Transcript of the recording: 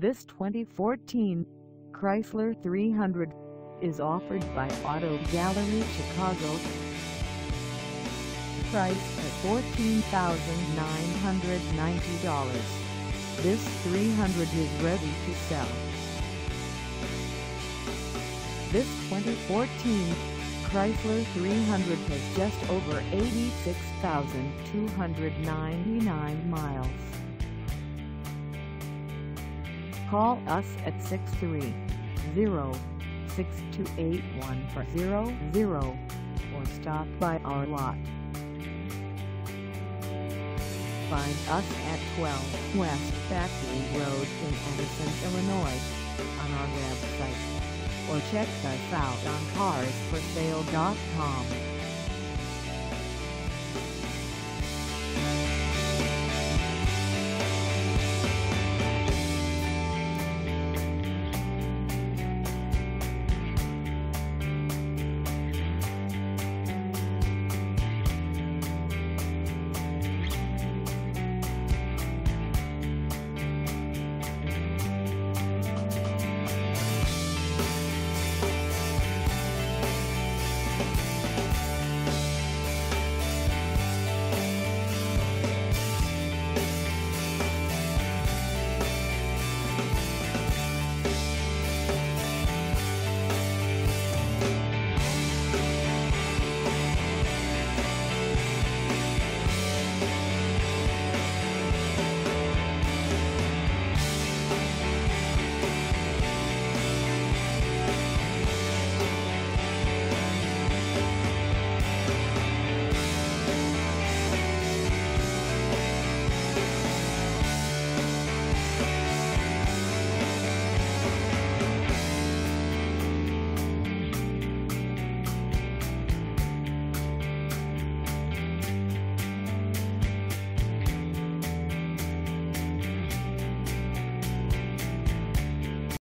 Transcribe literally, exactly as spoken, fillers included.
This twenty fourteen Chrysler three hundred is offered by Auto Gallery Chicago. Priced at fourteen thousand nine hundred ninety dollars, this three hundred is ready to sell. This twenty fourteen Chrysler three hundred has just over eighty-six thousand two hundred ninety-nine miles. Call us at six three zero, six two eight, one four zero zero or stop by our lot. Find us at twelve West Factory Road in Anderson, Illinois, on our website, or check us out on cars for sale dot com.